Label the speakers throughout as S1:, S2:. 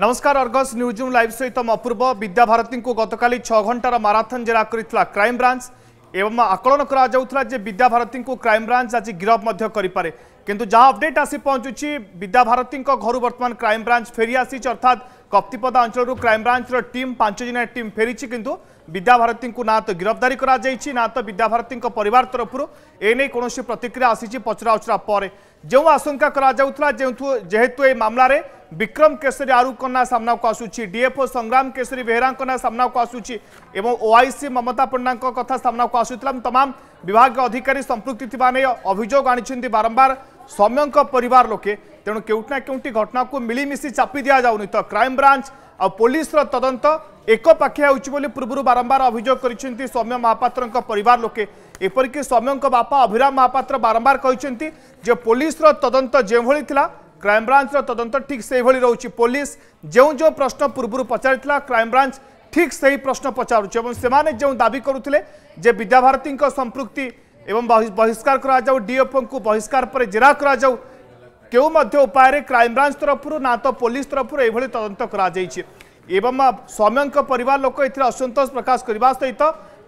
S1: नमस्कार Argus news live सहित अपूर्व विद्याभारती को गतकाली 6 घंटार माराथन जेरा करथिला क्राइम ब्रांच एवं आकलन करा जाउथला जे विद्याभारती को क्राइम ब्रांच आज गिरफ मध्य करि पारे किंतु जहाँ अपडेट आसी पहुंचुची विद्याभारती घर वर्तमान क्राइम ब्रांच फेरी आसी अर्थात कप्तिपदा अंचल क्राइम ब्रांच टीम 5 जनिया टीम फेरी किंतु विद्याभारती को ना तो गिरफ्तारी करा जाइछि ना तो विद्याभारती परिवार तरफ एने कौन प्रतिक्रिया आसी पचरा उचरा पर जो आशंका करा जाउथला जेहेतु ए मामला रे विक्रम केसरी आरुख ना सामना को आसुची डीएफओ संग्राम केसरी बेहरा ना सामना को आसुची एवं ओआईसी ममता पंडा कथा सामना को आसुतला तमाम विभाग अधिकारी संपृक्ति थिबा नै अभियोग आनिछन्ती बारंबार सौम्य परिवार लोके तेणु केउटना केउटी घटना को मिलीमिशी चापी दिया जाउनी तो क्राइम ब्रांच आ पुलिस रो तदंत एक पाखिया होछि बोली पूर्व बारंबार अभियोग करिसेंती सौम्य महापात्र परिवार लोके एपरिक सौम्य बापा अभिराम महापात्र बारंबार कहिसेंती जे पुलिस रो तदंत जेभଳି थिला क्राइम ब्रांच रो तदंत ठीक से भली रहउछि पुलिस जो प्रश्न पूर्व पचारिथिला क्राइम ब्रांच ठीक सही प्रश्न पचारुछि एवं सेमाने जो दाबी करुथिले जे विद्याभारती संपृक्ति एवं बहिष्कार करा जाउ डीएफओ को बहिष्कार पर जेरा करा जाउ केउ मध्य उपाय क्राइम ब्रांच तरफ ना तो पुलिस तरफ एभली तदंत करा जाइछि एवं सौम्य परिवार लोक एथिरे असंतोष प्रकाश करबा सहित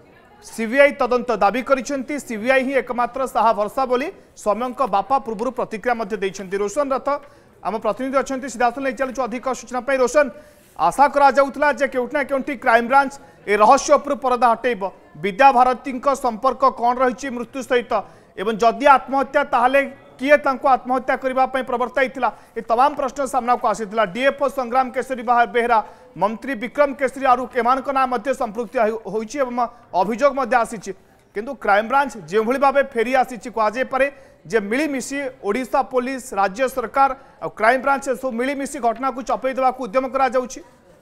S1: सीबीआई तदंत दाबी करिसेंती सीबीआई ही एकमात्र साहा भरसा बोली सौम्य बापा पूर्व प्रतिक्रिया मध्य देइसेंती रोशन रथ आम प्रतिनिधि अच्छा सीधासल नहीं चलु अधिक सूचना पाई रोशन आशा करा जाउथला जे केउटना केउटी क्राइम ब्रांच ए रहस्य उपर परदा हटेब विद्याभारती संपर्क कौन रही मृत्यु सहित एवं जदि आत्महत्या ताहले किए तांको आत्महत्या करबा पई प्रवर्ताइथिला ए तमाम प्रश्न सामना को आसीथिला डीएफओ संग्राम केसरी बेहरा मंत्री विक्रम केसरी आरुख एमानक नाम मध्य संपृक्ति होइछि एवं अभियोग मध्य आसीछि किंतु क्राइम ब्रांच जेभଳି भाबे फेरी आसीछि कोजे पारे जे मिलीमिशी ओडिशा पुलिस राज्य सरकार और क्राइम ब्रांच सब मिलीमिशी घटना को चपई देवा उद्यम करा जाउछि।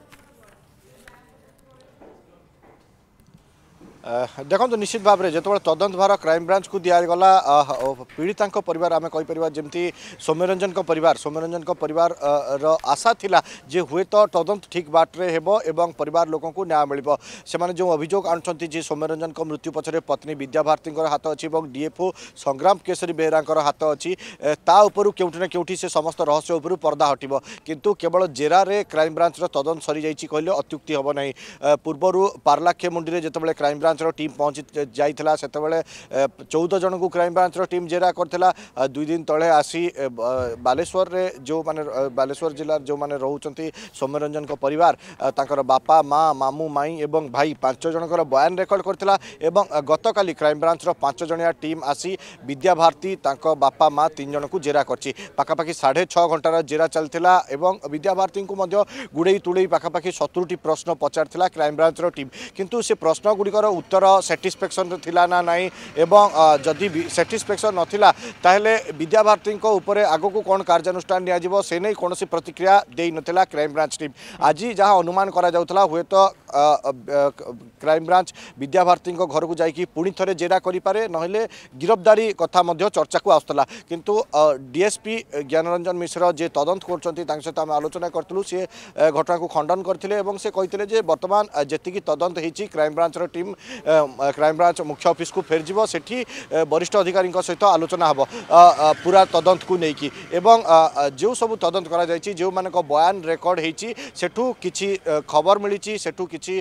S2: देखो तो निश्चित भाव में जो तदंत भार क्राइम ब्रांच को दिगला पीड़िता परिवार आम कहीपर जमी सौम्यरंजन परिवार आशा थिला जे हुए तो तदंत ठीक बाटे हेबो एवं परिवार लोक को न्याय मिल से जो अभियोग आणुंट जे सौम्यरंजन मृत्यु पछरे पत्नी विद्याभारती हाथ अच्छी और डीएफओ संग्राम केसरी बेहरा हाथ अच्छी ताऊपर केउठिना केउठी से समस्त रहस्य उपर पर्दा हटिब किंतु केवल जेरारे क्राइम ब्रांच तदंत सरी जाइछि कहले अत्युक्ति हबो नहीं पूर्वर पार्लाखे मुंडी जितेबाला क्राइम ब्रांच टीम पहुंची जाइथिला सेतेबेले 14 जन को क्राइम ब्रांच टीम जेरा करथिला 2 दिन तले आसी बालेश्वर रे जो माने बालेश्वर जिला जो माने रहउचंती सौम्यरंजन को परिवार तांकर बापा माँ मामू माई एवं भाई 5 जनकर बयान रेकर्ड करथिला एवं गतकाली क्राइम ब्रांच 5 जनिया टीम आसी विद्याभारती तांको बापा माँ 3 जन को जेरा करछि पाखापाखि 6.5 घंटार जेरा चलथिला एवं विद्याभारती को मध्य गुड़े तुड़े पाखापाखि 70टी प्रश्न पचारथिला क्राइम ब्रांच टीम किंतु से प्रश्न गुड़िकर उत्तर सैटिस्फैक्शन थिला ना नहीं एवं जदि सैटिस्फैक्शन नथिला ताहले विद्याभारती ऊपर आगो को कौन कार्यानुष्ठान नियाजिबो से नहीं कौन प्रतिक्रिया दे नथिला क्राइम ब्रांच टीम आज जहाँ अनुमान करा जाउथला हुए तो क्राइम ब्रांच विद्याभारती घर को जाइकी पुणी थरे जेरा करि पारे नहले गिरफ्तारी कथा मध्य चर्चा को आसला किंतु डीएसपी ज्ञानरंजन मिश्र जे तदंत करछंती तांक सहित आम आलोचना करथलु से घटना को खंडन करथिले एवं से कहिथिले जे वर्तमान जेतिकी तदंत हेची crime branch team crime branch मुख्य ऑफिस को फेर जीवो सेठी वरिष्ठ अधिकारी सहित आलोचना हबो पूरा तदंत को लेकिन एवं जो सब तदंत करा जायछि जो मानक बयान रेकर्ड हेछि सेठू किछि खबर मिलिछि सेठू किछि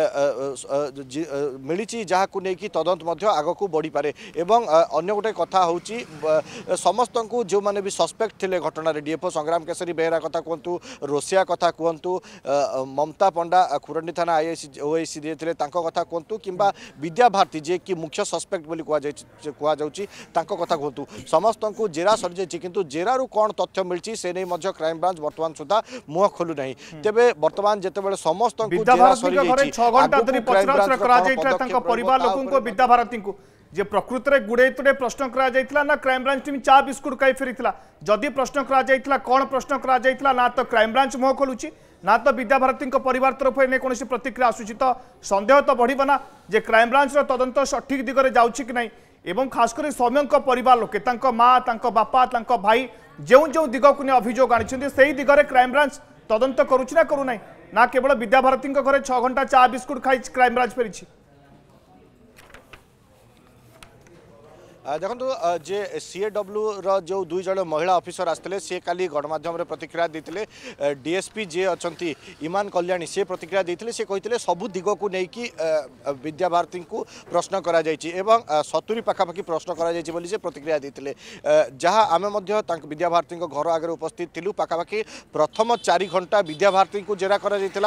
S2: मिलिछि जहा को लेकिन तदंत मध्य आगो को बढ़ी पारे एवं अन्य गोटे कथा होछि समस्त को जो माने भी सस्पेक्ट थिले घटना रे डीएफओ संग्राम केसरी बेहरा कथा कहंतु रोसिया कथा कहंतु ममता पंडा खुरंडी थाना आईआईसी ओआईसी देथिले तांको कथा कहंतु किंबा विद्याभारती जे कि मुख्य सस्पेक्ट बोली कह जाउछि तांको कथा कहतु समस्त को जेरा सर जाइछि किंतु जेरारु कोन तथ्य मिलछि से नै मध्य क्राइम ब्रांच वर्तमान सुधा मुह खोलु नहीं तेबे वर्तमान जेतेबेले समस्त को जेरा सर जाइछि 6 घंटा धरि पचराउचरा करा जाइछला तांको परिवार लोकन को विद्याभारती को जे प्रकृत में गुड़े तुड़े प्रश्न करा जाइथिला ना क्राइम ब्रांच टीम चा बिस्कुट खाई फेरीथिला जदि प्रश्न करा जाइथिला कोन प्रश्न करा जाइथिला ना तो क्राइम ब्रांच मुह खोलुछि ना तो विद्याभारती परिवार तरफ एने कौन प्रतिक्रिया आसूची तो सन्देह तो बढ़िबो ना जे क्राइम ब्रांच तदंत सठिक दिगरे जाउछि कि नहीं एवं खासकर सौम्य परिवार लोके तांको माँ तांको बापा तांको भाई जो जो दिग को ने अभियोग आनिछन्ती सेही दिगरे क्राइम ब्रांच तदंत करूछि ना करू ना केवल विद्याभारती घरे 6 घंटा चा बिस्कुट खाई क्राइम ब्रांच फेरी देखो जे सीएडब्ल्यू रो जो दुई जन महिला ऑफिसर आसते सी काली गणमाध्यम प्रतिक्रिया देते डीएसपी जे अच्छा ईमान कल्याणी से प्रतिक्रिया देते से कहते सबू दिग को लेकिन विद्याभारती को प्रश्न करा एवं 70 पाखापाखि प्रश्न करा से प्रतिक्रिया देते जहाँ आम विद्याभारती घर आगे उपस्थित थिलु पाखापाखि प्रथम 4 घंटा विद्याभारती को जेरा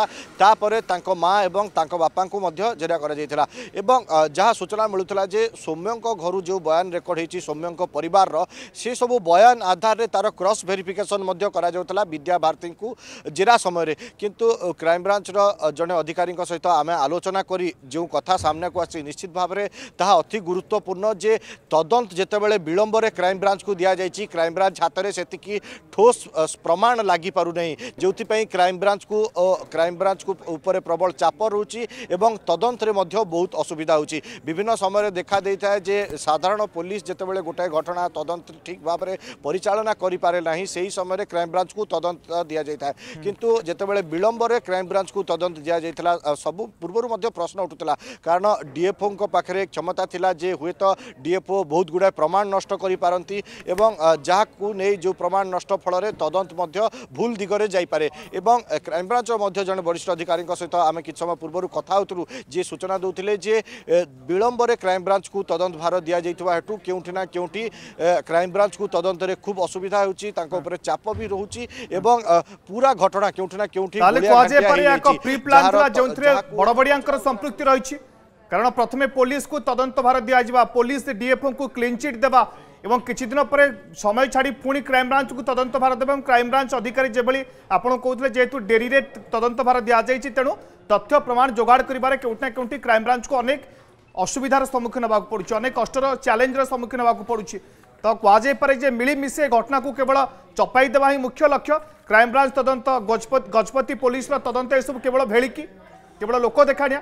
S2: करा माँ एवं बापा को जेरा करा जहाँ सूचना मिलूला जे सौम्यों घर जो बयान रेकर्ड होती सौम्यों परिवार से सब बयान आधार रे तार क्रॉस वेरिफिकेशन करा विद्याभारती को जेरा समय किंतु क्राइमब्रांच जड़े अधिकारी सहित आम आलोचना करी जो कथा सामने को आसी निश्चित भाव में ताहा अति गुरुत्वपूर्ण जे तदंत जितेबाला विलंब में क्राइमब्रांच को दि जाए क्राइमब्रांच हाथ में से ठोस प्रमाण लगी पार नहीं जो क्राइमब्रांच को ऊपर प्रबल चाप रोची एवं तदंत बहुत असुविधा होची विभिन्न समय देखा देता है जे साधारण पुलिस जितेबाला गोटाए घटना तदंत ठीक भाव में परिचालना करि पारे नाही सेही समय क्राइमब्रांच को तदंत दि जाए किंतु जितेबाला विलंब में क्राइमब्रांच को तदंत दि जाता सब पूर्व प्रश्न उठुला कारण डीएफओ पाखे क्षमता थिला जे हुए तो डीएफओ बहुत गुड़ाए प्रमाण नष्ट करि पारंती एवं जहाँ को नहीं जो प्रमाण नष्ट फल तदंत भूल दिगरे जाइपारे एवं क्राइमब्रांच जन वरिष्ठ अधिकारी सहित आम कि समय पूर्व कथा होतलु जे सूचना दौले जे विलंब में क्राइमब्रांच को तदंत भार दि जाइतबा हेतु केउठी ना केउठी क्राइमब्रांच को तदंत रे खूब असुविधा होची तांको ऊपर चाप भी रहउची एवं पूरा घटना केउठी ना केउठी
S1: प्री प्लान थला जोंथरे बड़ बड़ियांकर संपृक्ति रहिछि कारण प्रथमे पुलिस को तदंत भार दि जाइबा पुलिस डीएफओ को क्लीन चिट देबा एवं किछि दिन पर समय छाड़ी पुणी क्राइमब्रांच को तदंत भार देबा क्राइमब्रांच अधिकारी जेभली आपण कहउतले जेतु डेरी रे तदंत भार दि जाइछि तेणु तथ्य प्रमाण जोगाड़ करिबारे केउठना केउठी क्राइमब्रांच को अनेक असुविधार सम्मुखीन होगा पड़ुछि अनेक कष्टर चैलेंजर सम्मुखीन होगा पड़ुछि तो कहुए जे मिलीमिशे घटना को केवल चपाई देवा ही मुख्य लक्ष्य क्राइमब्रांच तदंत गजपति पुलिस तदंत यह सब केवल भेलिकी केवल लोक देखाणिया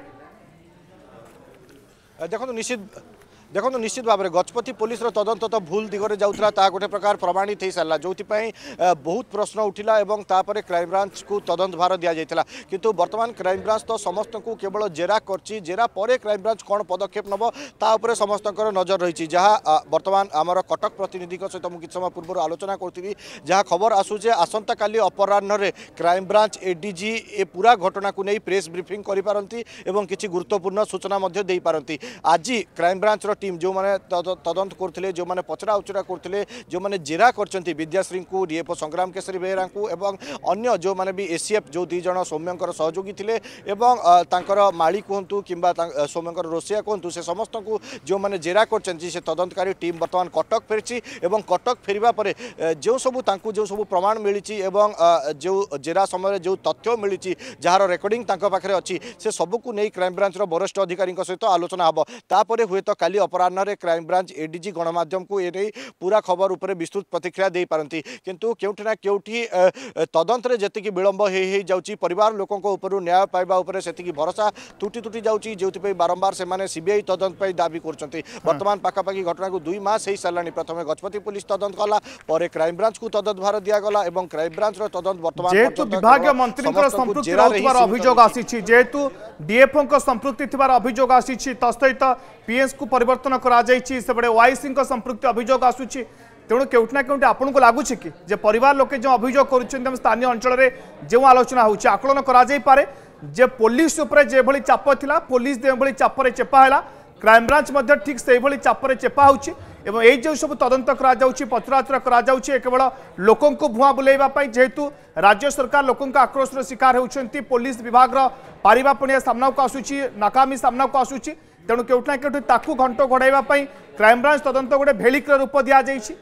S2: देखो निश्चित भाव में गजपति पुलिस तदंत तो भूल दिगरे जाऊला ता गोटे प्रकार प्रमाणित हो सारा जो बहुत प्रश्न उठिला एवं तापर क्राइमब्रांच को तदंत भार दि जाता किंतु वर्तमान क्राइमब्रांच तो समस्त को केवल जेरा करची जेरा पर क्राइमब्रांच कौन पदक्षेप नब तापर समस्त नजर रही जहाँ वर्तमान आमर कटक प्रतिनिधि सहित मुझे समय पूर्व आलोचना करी जहाँ खबर आसूचे आसंता काली अपराह्न क्राइमब्रांच एडीजी ए पूरा घटना को नहीं प्रेस ब्रीफिंग करिपारंती एवं किसी गुरुत्वपूर्ण सूचना दे पारंती आज क्राइमब्रांच टीम जो माने तदंत करथिले जो माने पचरा उचरा करथिले जो माने जेरा करचंती विद्याश्री को डीएफओ संग्राम केसरी बेहरा को एवं अन्य जो माने भी एसीएफ जो 2 जण सौम्यंकर सहयोगी थिले एवं तांकर माली कहंतु किंबा सौम्यंकर रोसिया कहंतु से समस्त को जो माने जेरा करचंती से तदंतकारी टीम वर्तमान कटक फेरची एवं कटक फेरिबा परे जो सबु तांकु जो सबु प्रमाण मिलिची एवं जो जेरा समय जो तथ्य मिलिची जार रेकर्डिंग तांको पाखरे अछि से सबु को नै क्राइम ब्रांच रो वरिष्ठ अधिकारी सहित आलोचना हबो तापरे हुए तो काली अपराह्न क्राइमब्रांच एडीजी गणमाध्यम को ये पूरा खबर उपर विस्तृत प्रतिक्रिया दे पारंती किंतु केउठी ना केउठी तदंत रे जति विलंब हे जाउची परिवार लोकों को ऊपर न्याय पाइबा ऊपर सेति भरोसा तुटी तुटी जाउची जेउति पे बारंबार से माने सीबीआई तदंत पे दाबी करचंती वर्तमान पाखापाखि घटना को 2 मास हे सालानी प्रथमे गजपति पुलिस तदंत कला पर क्राइमब्रांच को तदंत भार दिया गला एवं क्राइमब्रांच रो तदंत वर्तमान
S1: जेतु विभागीय मंत्री संपृक्ति रहथिबार अभियोग आसीछि जेतु डीएफओ को संपृक्ति थिबार अभियोग आसीछि तसहित पीएस को परिवर्तन करा जाइछि सेबडे वाईसी संपृक्ति अभियोग आसुछि तेणु केउठना केउठी आपन को लागुछि कि जे परिवार लोके जो अभियोग करूछन स्थानीय अंचल रे जो आलोचना होछि आकलन करा जाई पारे जे पुलिस ऊपर जे भली चाप थिला पुलिस जे भली चाप रे चेपा हैला क्राइम ब्रांच मध्ये ठीक से भली चाप रे चेपा होछि एवं ए जो सब तदंत करा जाउछि पचराचरा करा जाउछि केवल लोकन को भुआ बुलेइबा पई जेहेतु राज्य सरकार लोकन का आक्रोश रो शिकार होउछंती पुलिस विभाग रो पारिबा पणिया सामना को आसुछि नाकामी सामना को आसुछि तेणु केउठना केउठी ताकू घंटो घोड़ाइबा पई क्राइम ब्रांच तदंत गोटे भेलिकर रूप दिया जाइछि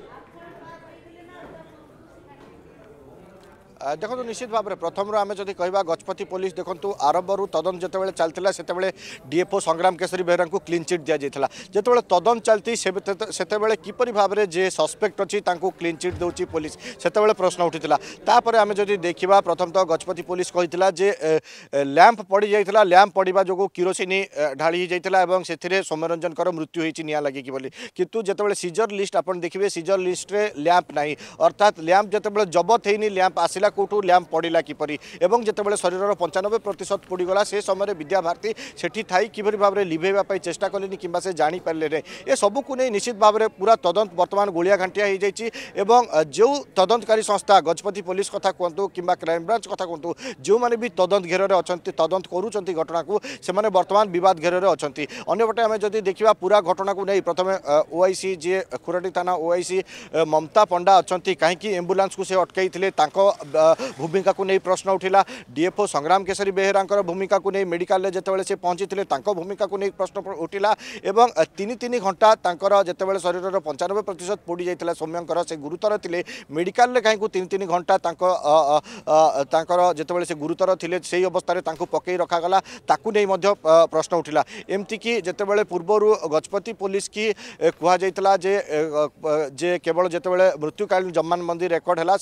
S2: देखो निश्चित भाव में प्रथम आम जदि कहवा गजपति पुलिस देखो आरंभ तदंत जितेबाला चलता से डीएफओ संग्राम केसरी बेहरा को क्लीन चिट दि जाता जिते तदंत चलती से किपरि भाव में जे सस्पेक्ट अच्छी क्लीन चिट दूसरी पुलिस से प्रश्न उठीला तापर आम जदि देखा प्रथम तो गजपति पुलिस कही जे लैंप पड़ जाता लैंप पड़ा जो किरोसिनी ढाली जाता से सौम्यरंजन मृत्यु होती निआ लगिकी बोली किंतु जिते सीजर लिस्ट आप देखिए सीजर लिस्ट रे लैंप ना अर्थात लैंप जिते जबत होनी लैंप आसला कौटू लैंप पड़ा किपरि एवं जितेबाला शरीर 95% पोड़गला से समय विद्या भारती सेठी थाई किभली भाव में लिभेवा चेष्टा कले कि से जापारे ए सबको नहीं निश्चित भाव में पूरा तदंत बर्तमान गोलिया घांटिया हो जाए जो तदंतकारी संस्था गजपति पुलिस कथा कहतु कि क्राइम ब्रांच कथा कहतु जो मैंने भी तदंत घेर अच्छा तदंत करुँच घटना को से बर्तमान बद घेर अच्छा अंपटे आम जब देखा पूरा घटना को नहीं प्रथम ओआईसी जी खुराटी थाना ओआईसी ममता पंडा अच्छा कहीं एम्बुलांस को से अटकई भूमिका को नहीं प्रश्न उठिला डीएफओ संग्राम केसरी बेहेरा भूमिका को नहीं मेडिकल जितेबाला से पहुंची भूमिका को नहीं प्रश्न उठिला एवं तीन घंटा जितेबाला शरीर 95% पोड़ी जाता सौम्यंकर से गुरुतर थे मेडिकल कहीं तीन घंटा जितेबाला से गुरुतर थे से अवस्था पकई रखागला ताकू नहीं प्रश्न उठिला एमती कि जितेबाला पूर्वर गजपति पुलिस की कहुला जे केवल जितेबाला मृत्युकालीन जमान मंदी रेकर्ड है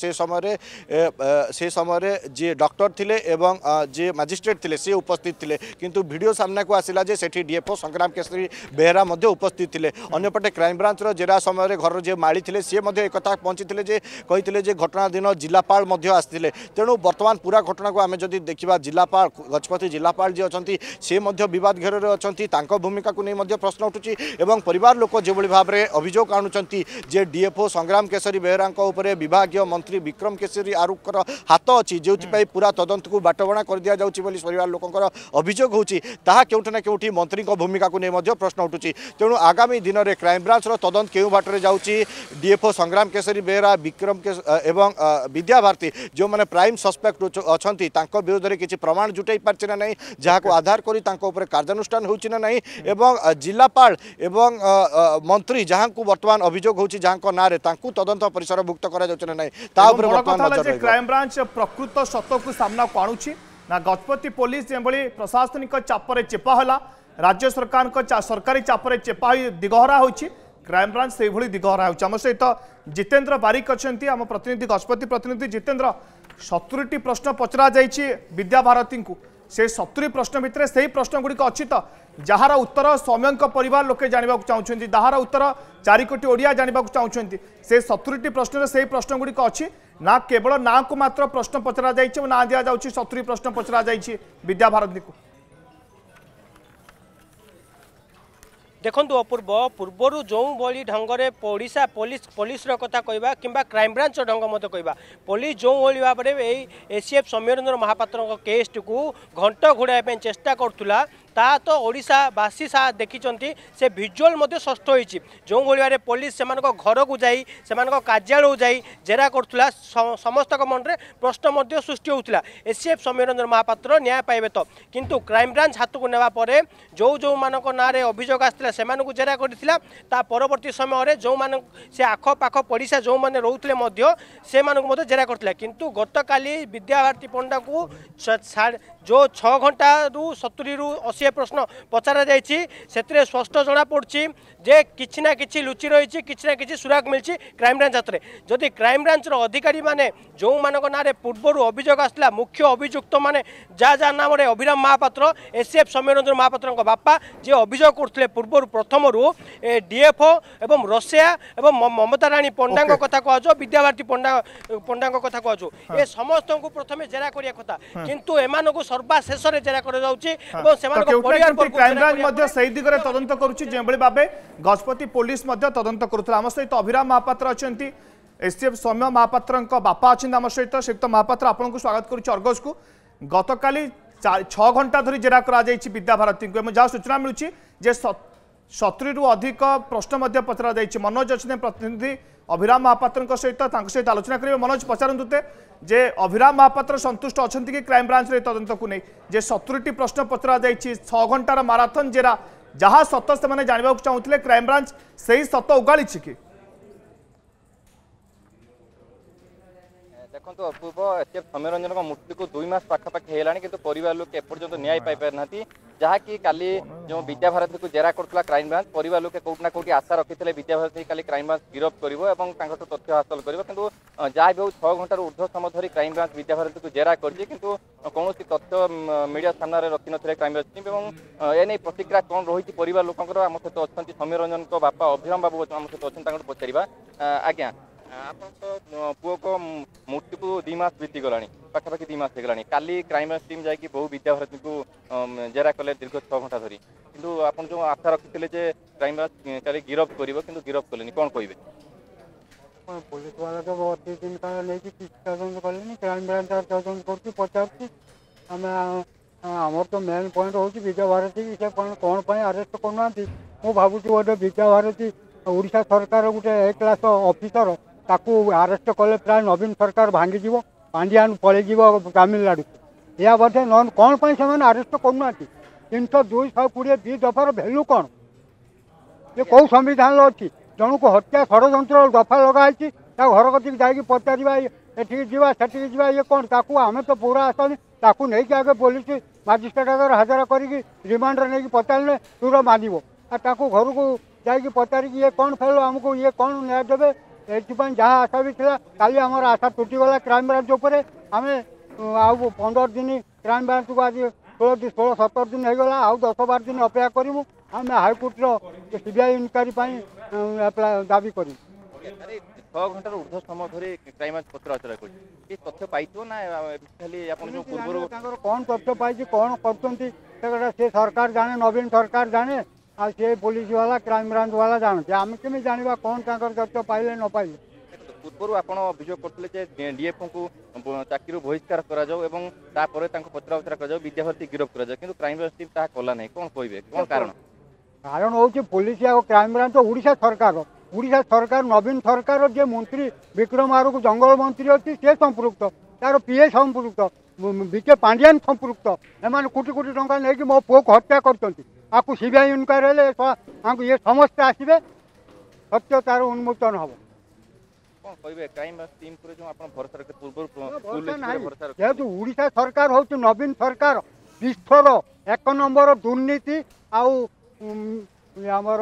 S2: से समय जी डॉक्टर थिले एवं जे मजिस्ट्रेट थिले से उपस्थित थिले किंतु वीडियो सामना को आसिला जे सेठी डीएफओ संग्राम केसरी बेहेरा मध्य उपस्थित थिले अन्यपटे क्राइम ब्रांच जेरा समय घर जे माली थिले से मध्य एक कथा पहुंची जे कही जे घटना दिन जिलापाल मध्य आसते तेणु बर्तमान पूरा घटना को आम जदि देखा जिलापाल गजपति जिलापाल जी अच्छा से बद घेर अच्छा भूमिका को नहीं प्रश्न उठुची एवं परिवार लोक जो भाव में अभियोग आणुंट जे डीएफओ संग्राम केसरी बेहेरा विभागीय मंत्री विक्रम केसरी आरुखर हाथ अच्छी जो पूरा तदंत को बाटबणा कर दि जाऊँगी परिवार लोकर अभियोग होची केउठी ना केउठी मंत्री भूमिका को नहीं प्रश्न उठुची तेणु आगामी दिन में क्राइम ब्रांच तदंत केउ बाटर जाऊँगी डीएफओ संग्राम केसरी बेहेरा विक्रम एवं विद्या भारती जो मैंने प्राइम सस्पेक्ट अच्छा विरोध में किसी प्रमाण जुटाई पार्चे ना नहीं जहाँ आधार करी कार्यानुष्ठान होची ना नहीं एवं जिलापाल एवं मंत्री जहाँ को बर्तमान अभियोग होची जहाँ ना रे तदंत परिसरभुक्त करा नहीं
S1: क्राइम ब्रांच प्रकृत सत्य को सामना को आणुची ना गजपति पुलिस जो प्रशासनिक चापर चेपा है राज्य सरकार सरकारी चापर चेपा दिगहरा होची क्राइम ब्रांच से दिगहरा होम सहित जितेंद्र बारिक अच्छा आम प्रतिनिधि गजपति प्रतिनिधि जितेंद्र 70 प्रश्न पचरा जाइए विद्या भारती को से 70 प्रश्न भितर से ही प्रश्न गुड़िक अच्छी तो जार उत्तर सौम्यंक परिवार लोके जानवा चाहते जार उत्तर 4 कोटी ओडिया जानवा चाहते से 70 प्रश्न से प्रश्न गुड़िक अच्छी ना केवल ना को मात्र प्रश्न पचरा जाइए ना दि जाऊँगी 70 प्रश्न पचरा जाइए विद्या भारती को
S3: देखु अपूर्व पूर्वर जो भली ढंग से ओडिशा पुलिस कथा कहवा कि क्राइम ब्रांच ढंग मत कहवा पुलिस जो भाव में एसीएफ सौम्यरंजन महापात्र केस को घंट घोड़ाई चेष्टा करुला ता तो ओडिशावासी सा देखी से भिजुआल षष्ठ होती जो भाव में पुलिस से घर को जाई से कार्यालय जाई जेरा करुला समस्त मन में प्रश्न सृष्टि होता एसीएफ सौम्यरंजन महापात्र न्याय पाइबे तो किंतु क्राइम ब्रांच हाथ को नेवा परे जो मान ना अभियोग आसला से जेरा करता परवर्ती समय जो मान से आखपाख पड़िशा जो मैंने रोते से जेरा करता किंतु गतकाली विद्या भारती पंडा को जो 6 घंटा रु 70 रु 80 प्रश्न पचरा जाती स्पष्ट जना पड़ी जे किछि ना किछि लुचि रही किछि ना किछि सुराग मिली क्राइम ब्रांच हाथ में जदि क्राइम ब्रांच अधिकारी माने जो मान ना पूर्वर अभियोग आसला मुख्य अभियुक्त माने जा नाम अभिराम महापात्र एसीएफ सौम्यरंजन महापात्र बापा जे अभियोग करते पूर्वर प्रथम डीएफओ एवं रसिया एवं ममता राणी पंडा कथा कहु विद्या भारती पंडा कथा कहु ए समस्त को प्रथम जेरा करिया कथा किंतु एमान को सर्वशेष जेरा कर
S1: तदंत करुँचे गजपति पुलिस तदंत करुला आम सहित अभिराम महापात्र अच्छा एसटीएफ सौम्य महापात्र बापा अच्छा आम सहित श्रीयुक्त महापात्र आपको स्वागत करुच्ची अर्गस को गतकाली 6 घंटा धरी जेरा करा विद्या भारती को जहाँ सूचना मिलूँ 70 रु अधिक प्रश्न पचरा जाइए मनोज अच्छे प्रतिनिधि अभिराम महापात्र सहित आलोचना करेंगे मनोज पचारते जे अभिराम महापात्र संतुष्ट अच्छा कि क्राइम ब्रांच तदंत को नहीं जे 70 प्रश्न पचरा जाइए 6 घंटार माराथन जेरा जहाँ सत से जानवा चाहूले क्राइम ब्रांच से ही सत उगाड़ी कि
S4: देखो अपूर्व एसएफ सौम्यरंजन मृत्यु को 2 मास पाखापाखि होगा कि परिवार लोग एपर्यंत न्याय पाई ना जहाँकि काली जो विद्या भारती को जेरा करता क्राइम ब्रांच परिवार लोग कौट ना कौटी आशा रखी थे विद्या भारती काली क्राइम ब्रांच गिरफ कर तथ्य हासिल कर किंतु जहाँ भी 6 घंटार ऊर्ध्व समय धरी क्राइम ब्रांच विद्या भारती को जेरा कर कौन तथ्य मीडिया सामने रखी ना क्राइम ब्रांच टीम और एने प्रतिक्रिया कौन रही परिवार लोक आम सहित अच्छा सौम्यरंजन बापा अभिराम बाबू आम सहित अच्छा पचार आज्ञा ଆପଣ ପୁଅ को मूर्ति को 2 मास बीती गलानी पाखापाखि 2 मास होगलानी काली क्राइम टीम जाकि बहु विद्याभारती को जेरा कले दीर्घ 6 घंटा धरी किंतु आपन जो आशा रखिथिले जे क्राइम काली गिरफ करिवो किंतु गिरफ कलेनी कोन कहबे
S5: पुलिस वाला तो बहुत दिन का लेके तदंत कलेनी क्राइम ब्रांच तदंत करती पचारती आमर तो मेन पॉइंट हूँ विद्याभारती से कौन अरेस्ट करना मु भावुँ गोटे विद्याभारती ओडिशा सरकार गोटे ए क्लास ऑफिसर ताकू अरेस्ट कले प्राय नवीन सरकार भांगीज पांडियान पलैज तमिलनाडु या बोधे न कौन से अरेस्ट करना 302/20 दफार भैल्यू कौन ये कौ संविधान अच्छी जन को हत्या षड्यंत्र दफा लगाई घर कति जाकि पचार एठिक जावा सेठिक जावा ये कौन ताकू आम तो पूरा आसनी ताकू नहीं आगे पुलिस मजिस्ट्रेट आगे हाजर करी रिमांड नहीं पचारे तुर मानव ताकू घर को जाकि पचारिक ये कौन फेल आमको ये कौन न्याय देवे ये जहाँ आशा भी था काली आम आशा टूटीगला क्राइम ब्रांच उपर आम आउ 15 दिन क्राइम ब्रांच को आज 16-17 दिन होगा आउ 10-12 दिन अपेक्षा करूँ आम हाईकोर्टर सीबीआई इनक्वारी दाबी करूँ
S4: 6 घंटार ऊर्ध समय धरी क्राइम ब्रांच पचराउचरा कर तथ्य पाई ना खाली आपन पूर्व
S5: कौन तथ्य पाई कौन कर सरकार जाने नवीन सरकार जाने आ से पुलिस वाला क्राइम ब्रांच वाला जानते आम केमी जाना कौन तथ्य पाइले न पाइले
S4: पूर्व आप अभियोग करते डीएफ को चाकरी बहिष्कार कर पचराउचरा कर विद्याभारती गिरफ कर क्राइम ब्रांच टीम कला ना कौन कहे कौन कारण
S5: कारण हूँ पुलिस या क्राइम ब्रांच ओडिशा सरकार नवीन सरकार जे मंत्री विक्रम आरुक जंगल मंत्री अच्छी सी संपृक्त तार पीए संपृक्त बीके पांडियान संपृक्त एम कोटी कोटी टंका नहीं मो पुओ को हत्या कर सीबीआई इनक्वारी ये समस्ते आसवे सत्य तार उन्मोचन हम जेहेतु ओडिशा सरकार हूँ नवीन सरकार विश्वर 1 नंबर दुर्नीति आमर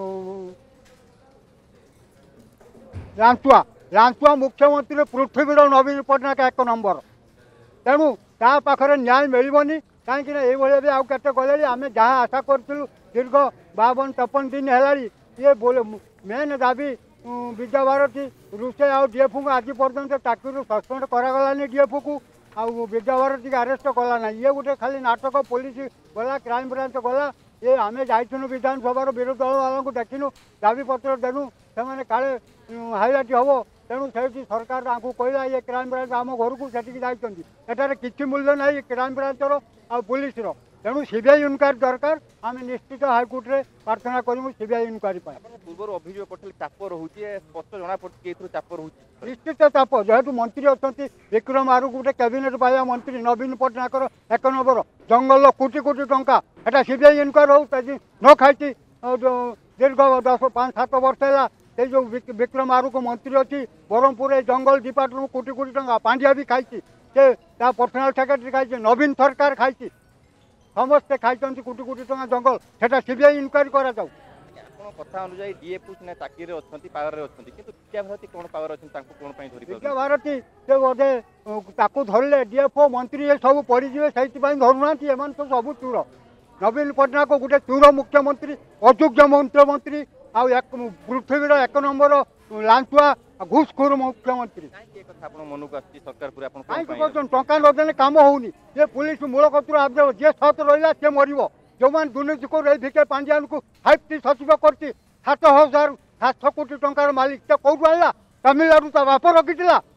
S5: लांचुआ मुख्यमंत्री पृथ्वीर नवीन पट्टनायक 1 नंबर तेणु ता पाखरे न्याय मिलबनी कहीं भी आउ केते गले आम जहाँ आशा करूँ दीर्घ 52-53 दिन है ये बोले मेन दाबी विद्याभारती रुसे आउ डीएफ को आज पर्यंत चाकरी सस्पेंड करागलानी डीएफ को आउ विद्याभारती अरेस्ट कला ना ये गोटे खाली नाटक पुलिस गला क्राइम ब्रांच गला ये आम जाइनु विधानसभा विरोधी दल वालों देखिनु दाबी पत्र देनु से काले हाईलाइट हम तेणु से सरकार कहला ये क्राइम ब्रांच आम घर को सेठार किसी मूल्य ना क्राइम ब्रांचर आ पुलिस तेणु सीबीआई इनक्वारी दरकार आम निश्चित हाईकोर्ट में प्रार्थना करूँ सीबीआई इनक्वारी
S4: पूर्व अभियोग करते चाप रोचे स्पष्ट जना पड़े चाप रोचे
S5: निश्चित चाप जेहेतु मंत्री अच्छा विक्रम आरु गोटे कैबिनेट पाया मंत्री नवीन पट्टनायक 1 नंबर जंगल कोटी कोटी टंका एटा सीबीआई इनक्वारी हो न खाई दीर्घ 10-5-7 वर्ष है से जो विक्रम आरु को मंत्री अच्छी ब्रह्मपुर जंगल डिपार्टमेंट कोटी कोटी टंका पांड्या भी खाई से पर्सनाल सेक्रेटरी खाई नवीन सरकार खाई समस्ते खाई कोटी कोटी टंका जंगल से सीबीआई इनक्वारी करा जाऊ
S4: कथा अनुसार डीएफ सिना चाकरी अच्छी पावर अच्छी विद्याभारती कौन पावर अच्छी
S5: विद्याभारती से बोधे धरले डीएफओ मंत्री ये सब पड़े से धरुना एम तो सब चूर नवीन पट्टनायक गोटे चूर मुख्यमंत्री अयोग्य मुख्यमंत्री आ पृथ्वीर 1 नंबर लांचुआ घुसखोर मुख्यमंत्री
S4: मन को
S5: सरकार टंका नदेने कम होनी ये पुलिस मूल कतुर आप जे सत रहा सी मर जो मैंने दुर्नीति को भिके पांडियान को 5T सचिव कर 7,700 कोटी टंकार मालिक से कौटू आना तमिलनाडु ता बाप रखी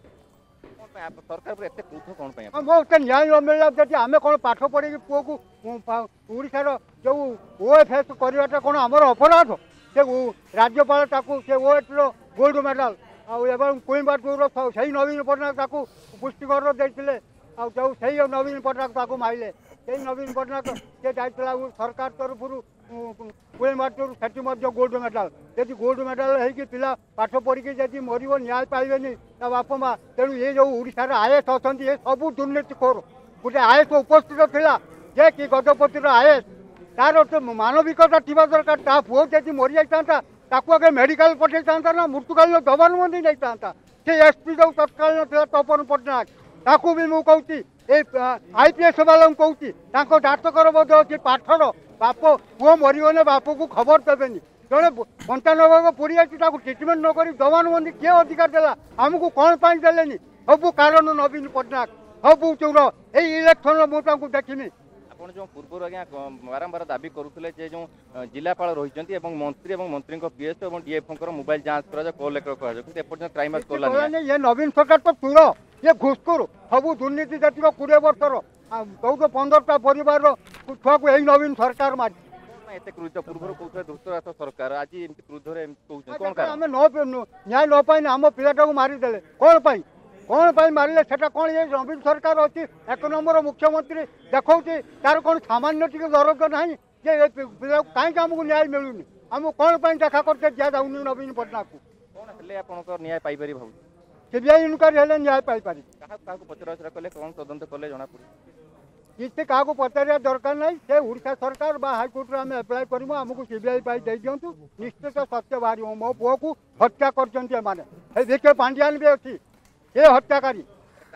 S5: सरकार न्याय न मिलला जब आम कौन पाठ पढ़ी पुओ को ओडिशार जो ओएफएस करवाटा कौन आमर अपराध से राज्यपाल से ओएफर गोल्ड मेडल आम कोइम्बाटूर से नवीन पट्टनायक पुष्टिकर देते जो से नवीन पट्टनायक माइले से नवीन पट्टनायक से जाइला सरकार तरफ कोइम्बाटूर से गोल्ड मेडल यदि गोल्ड मेडल होगा पाठ पढ़ी जब मर न्याय पाइबे बाप माँ तेणु ये जो ओडिशार आईएएस अच्छा ये सब दुर्नीतिखोर गोटे आईएएस उपस्थित था जे कि गजपतिर आईएएस तार तो मानविकता थी दरकार ता पुओ जब मरी जाता आगे मेडिकल पठे ना मृत्युकालीन जबानबंदी नहीं था से एसपी जो तत्कालीन तपन पट्टनायक ताकू भी मुझे कहूँ आईपीएस वाला कहूँ जातकर अच्छी पाठर बाप पुओ मरीगने बाप को खबर देवेनि जड़े 95 पड़ी जाती ट्रिटमेंट नक जवानबंदी किए अधिकार देला आमको कौन पाई देलेनी सबू कारण नवीन पट्टनायक सबू चोर यही इलेक्शन मुझे देखनी
S4: ଆପଣ ଯେଉଁ ପୂର୍ବରୁ ଆଜ୍ଞା ବାରମ୍ବାର ଦାବି କରୁଥିଲେ ଯେ ଯେଉଁ ଜିଲ୍ଲାପାଳ ରହିଛନ୍ତି ଏବଂ ମନ୍ତ୍ରୀ ଏବଂ ମନ୍ତ୍ରୀଙ୍କ ପିଏସ୍ ଏବଂ ଡିଏଫ୍ଓଙ୍କର ମୋବାଇଲ ଯାଞ୍ଚ କରାଯାଉ କଲ୍ ଲେଟର କରାଯାଉ କିନ୍ତୁ ଏପର୍ଯ୍ୟନ୍ତ କ୍ରାଇମ୍ କଲାନି
S5: ये नवीन सरकार तो चोर ये घुसखोर सबू दुर्नीति जातिक 20 वर्षर 14-15टा परिवार छुआ को यही नवीन सरकार मारी
S4: एते क्रुद्ध पूर्वରୁ କହୁଥିଲେ ଧୃତରାଷ୍ଟ୍ର ସରକାର ଆଜି ଏମିତି କ୍ରୁଦ୍ଧରେ ଏମିତି କହୁଛନ୍ତି କ'ଣ କାରଣ
S5: ଆମେ न्याय न पाई आम पिलाटाକୁ मारिदेले कौन पाई मारे सेटा कौन ये नवीन सरकार अच्छी 1 नंबर मुख्यमंत्री देखा तार कौन सामान्य टी दरद ना पिला कहीं आमको न्याय मिलूनी आमको कौन पाई देखा करते दिया जाऊनी नवीन पट्टनायक को
S4: କ'ଣ ହେଲେ ଆପଣଙ୍କର ନ୍ୟାୟ ପାଇପାରି ଭାବୁଛି
S5: सीबीआई इनक्वारी हेले न्याय पाई पारी
S4: କାହାକୁ ପଚରାଉଚରା କଲେ କ'ଣ ତଦନ୍ତ कले जना पड़े
S5: किसी क्या पचारिया दरकार ना से ओडिशा सरकार बा हाईकोर्ट आम एप्लाय करूँ आमको सीबीआई पाई दे दिंतु निश्चित सत्य बाहर मो पुओ को हत्या कर पांड्यान भी अच्छी ये हत्याकारी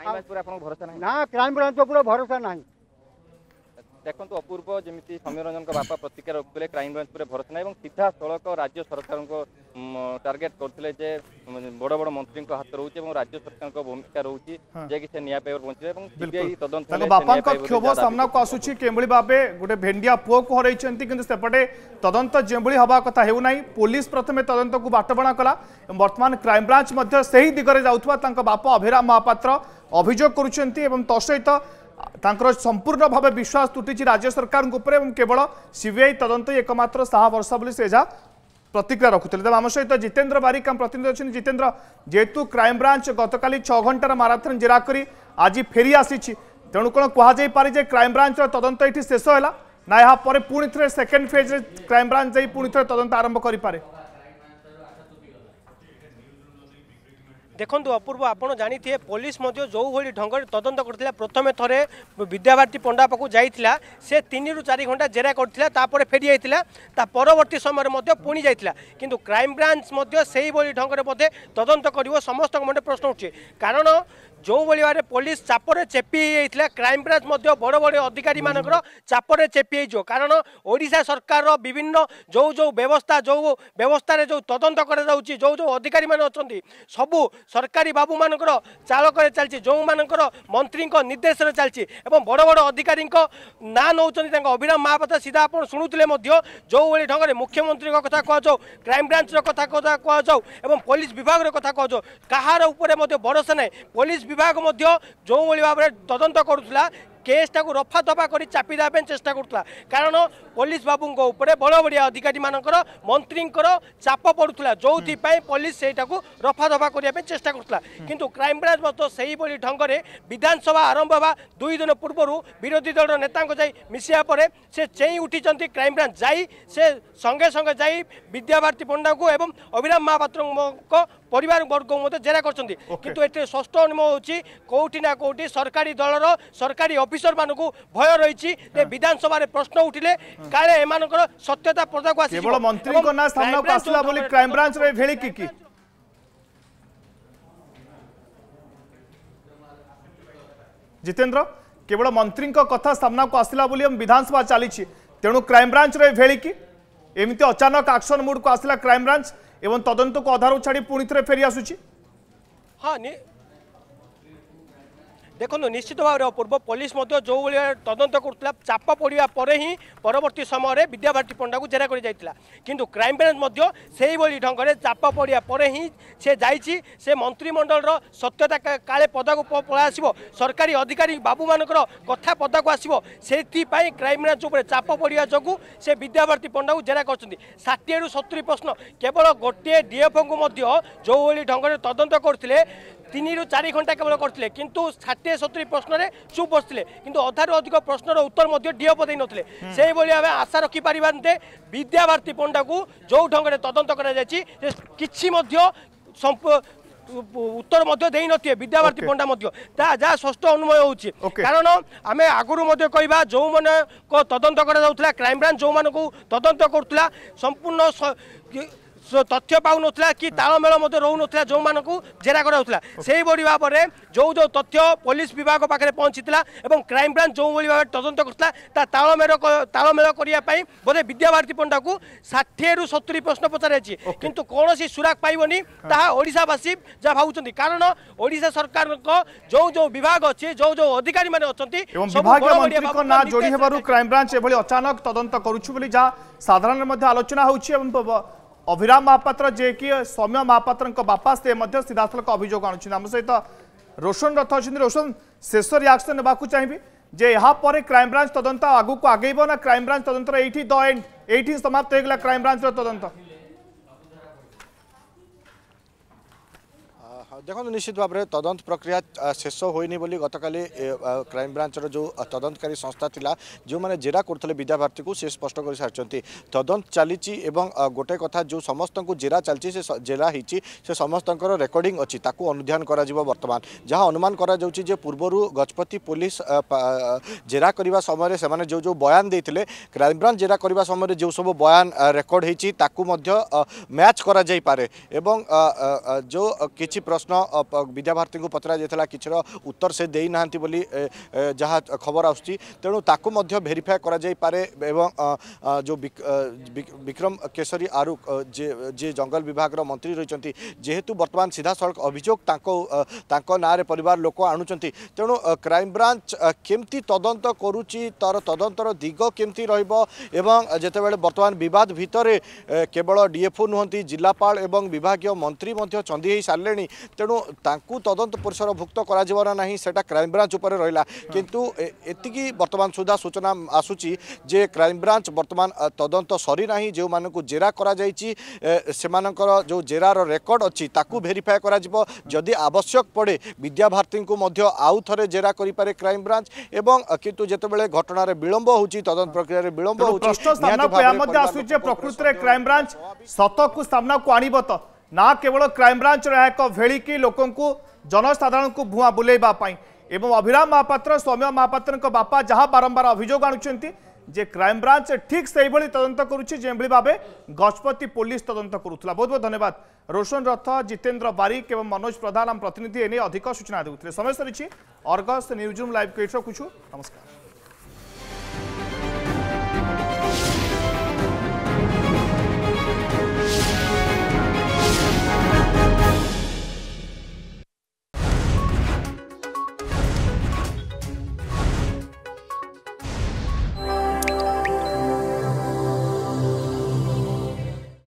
S5: ना क्राइम ब्रांच पूरा भरोसा ना
S4: देखो अपूर्व जमी सौम्यरंजन बापा प्रतिक्रिया रखुले क्राइम ब्रांच पर भरोसा ना सीधा सड़क राज्य सरकार को टार्गेट करते बड़ बड़ मंत्री हाथ रोचे राज्य सरकार भूमिका रोचे से न्याय पाइबार पहुंचे
S1: बापा क्षोभ सामना को आसूची केभली भाव गोटे भेंडिया पुओ को हरइछंती किंतु सेपटे तदंत जेभली हवा कथा हेउनाई पुलिस प्रथमे तदंत को बाटबणा कला वर्तमान क्राइम ब्रांच मध्य सही दिगरे जाउथवा तांका बापा अभिराम महापात्र अभियोग करुछंती एवं तसहित तांकर संपूर्ण भाव विश्वास तुटी राज्य सरकार केवल सीबीआई तदंत एकमात्र साहा भरसा बोली से प्रतिक्रिया रखुते तेज आम सहित जितेन्द्र बारिक आम प्रतिनिधि अच्छे जितेन्द्र जेहेतु क्राइम ब्रांच गतकाली 6 घंटार माराथन जेरा करी आज फेरी आसी तेणु कौन कहुई पारे जे क्राइम ब्रांच तदंत ये शेष है ना यहाँ पुणी थे सेकेंड फेज क्राइम ब्रांच जाई पुणी थे तदंत आरंभ करें
S3: देखो अपूर्व आपड़ जानी थे पुलिस जो भाई ढंग तदंत करथिला प्रथमे थरे विद्याभारती पंडा पाखु जाइथिला से 3 ରୁ 4 घंटा जेरा करथिला तापर फेरी आइथिला ता परवर्ती समय मध्ये पुणी जाइथिला किंतु क्राइम ब्रांच मध्ये सेही बोली ढंग रे मध्ये तदंत करिवो समस्त मने प्रश्न उठे कारण जो भाई भाव पुलिस चापर चेपी होता क्राइम ब्रांच बड़ बड़ अधिकारी मानकर चापर चेपी हो कारण ओडिशा सरकार विभिन्न जो जो व्यवस्था जो तदंत कर जो जो अधिकारी मान अच्छा सबू सरकारी बाबू मानकर चालक चलती जो मानकर मंत्री निर्देश चलती बड़ बड़ अधिकारी ना नौ अभिराम महापात्र सीधा आप शुणुले जो भाई ढंग मुख्यमंत्री कथा कहु क्राइम ब्रांच कथा कहु पुलिस विभाग कथा कहु कहार भरोसा ना पुलिस विभाग जो भाई भाव में तदंत करुला केसटा को रफा दफा कर चापी देवाई चेष्टा करुला कारण पुलिस बाबू बड़ बड़िया अधिकारी मानकर मंत्री चाप पड़ूला जो पुलिस से रफा दफा करने चेष्टा करुला किंतु क्राइम ब्रांच से ढंग से विधानसभा आरंभ हवा 2 दिन पूर्व विरोधी दल नेता मिसिया पर से चेई उठी क्राइम ब्रांच जाई से संगे संगे जाई विद्याभारती पंडा को एवं अभिराम महापात्र परिवार वर्ग जेरा कर स्पष्ट अनुमान होची कोठी ना कोठी सरकारी दलर सरकारी ऑफिसर मानकु भय रही विधानसभा प्रश्न उठिले काले एमानकर सत्यता पदा को आसी
S1: केवल मंत्री को ना सामना को आसला बोली क्राइम ब्रांच रे भेली की जितेन्द्र केवल मंत्री को कथा सामना को आसला बोली हम विधानसभा चली तेणु क्राइम ब्रांच रे भेली की एमती अचानक एक्शन मूड को आसला क्राइम ब्रांच एवं तदंत को आधार छाड़ी पुणी थे फेरी आसुची
S3: हाँ देखो निश्चित भाव में पूर्व पुलिस जो भाई तदंत करुला चाप पड़ा पर ही परवर्ती समय विद्याभारती पंडा को जेरा कर किंतु क्राइम ब्रांच से ही ढंग से चाप पड़ा पर ही से जाइए से मंत्रिमंडल सत्यता काले पदा को पड़ा आसो सरकारी अधिकारी बाबू मानकर कथा पदा को आसो से क्राइम ब्रांच चाप पड़ा जो से विद्याभारती पंडा को जेरा कर 60 ରୁ 70 प्रश्न केवल गोटे डीएफओ को जो भाई ढंग से तदंत करते 3 ରୁ 4 घंटा केवल करते किंतु 60-70 प्रश्न में चुप बसते किंतु अधारू अधिक प्रश्नर उत्तर डीएफओ दे नथिले से भाई भाव आशा रखी पारिबान्ते विद्याभारती पंडा को जो ढंग से तदंत करा जायछि किछि मध्य उत्तर दे नथिए विद्याभारती पंडा जहाँ स्पष्ट अनुमय होछि कारण आम आगुरी कहवा जो मन को तदंत करा जाउथला क्राइम ब्रांच जो मान को तदंत करुला संपूर्ण तथ्य पाऊन कि तालमेल रोना जो मानक जेरा कराला से भाई भाव में जो जो तथ्य पुलिस विभाग पाखे पहुंची क्राइम ब्रांच जो भाव तदंत करता तालमेल करने बोधे विद्याभारती पंडा को 60 ରୁ 70 प्रश्न पचार किंतु कौन सुराग पाइबनी ओडिशावासी जहाँ भावुं कारण ओडिशा सरकार जो जो विभाग अच्छे जो जो अधिकारी मैंने अच्छा
S1: जोड़ी क्राइम ब्रांच एभली अचानक तदंत करुच्छी जहाँ साधारण आलोचना हो अभिराम महापात्र जे कि सौम्य महापात्र बापा से सीधा सड़क अभियोग आणुछन आम सहित रोशन रथ अच्छे रोशन शेष रिएक्शन नेबाकू चाहिए जे यहाँ पर क्राइम ब्रांच तदंत आगू को आगेब ना क्राइम ब्रांच तदंत एठी द एंड एठी समाप्त हो गला क्राइम ब्रांच तदंत
S2: देखो निश्चित भाव में तदंत प्रक्रिया शेष होनी बोली गतकाली क्राइम ब्रांच जो तदंतकारी संस्था थिला जो मैंने जेरा करते विद्याभारती को से स्पष्ट कर सारी तदंत चली गोटे कथा जो समस्त को जेरा चलती से जेरा से समस्त रेकर्डिंग अच्छी ताकू अनुधान करा वर्तमान जहाँ अनुमान करा जे पूर्वर गजपति पुलिस जेरा करने समय से जो जो बयान देते क्राइम ब्रांच जेरा करने समय जो सब बयान रेकर्ड होती मैच करा जाई पारे एवं जो किछि प्रश्न विद्याभारती को पचरा जाता किसी उत्तर से दे ना बोली जहाँ खबर आसुची तेणु ताकू भेरीफाए करा जाई पारे एवं जो विक्रम केसरी आरुख जे जंगल विभाग मंत्री रही जेहेतु वर्तमान सीधा सड़क अभियोग ना परिवार लोक आणुचंती तेणु क्राइम ब्रांच केमती तदंत करुची तार तदंतर दिग केमती रहिबो एवं जेतेबेले वर्तमान विवाद भितर केवल डीएफओ नुहंती जिलापाल एवं विभागीय मंत्री चंदी हो सारे तेणु तांकू तदंत परिसर भुक्त करा ना सेटा क्राइम ब्रांच उपर रहिला किंतु एतिकी वर्तमान सुधा सूचना आसुची जे क्राइम ब्रांच वर्तमान तदंत सरी नाही जो मानकू जेरा करा जायची सेमानकर जो जेरार रेकर्ड अच्छी ताकू भेरीफाए करा जिवो जदि आवश्यक पड़े विद्याभारती को मध्य आउ थरे जेरा करि पारे क्राइम ब्रांच एवं किंतु जेतेबेले घटनार विलंब होची तदंत प्रक्रिया रे विलंब होची
S1: प्रश्न सामना को मध्य आसुचे प्रकृति रे क्राइम ब्रांच सत को सामना को आनिबो तो ना केवल क्राइम ब्रांच एक भेड़िकी लोक जनसाधारण को भुआ बुलेबा एवं अभिराम महापात्र सौम्य महापात्र बापा जहाँ बारंबार अभियोग आणुचंती जे क्राइम ब्रांच ठीक से तदंत करुच्ची जेभली भाव गजपति पुलिस तदंत करुला। बहुत बहुत धन्यवाद रोशन रथ जितेन्द्र बारिक एवं मनोज प्रधान आम प्रतिनिधि एने अधिक सूचना देते समय सरी अर्गस न्यूज रूम लाइव को रखुछु नमस्कार।